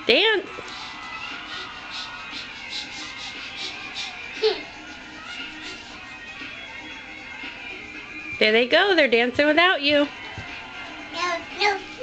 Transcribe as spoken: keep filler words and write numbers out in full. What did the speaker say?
Dance. There they go. They're dancing without you. No, no.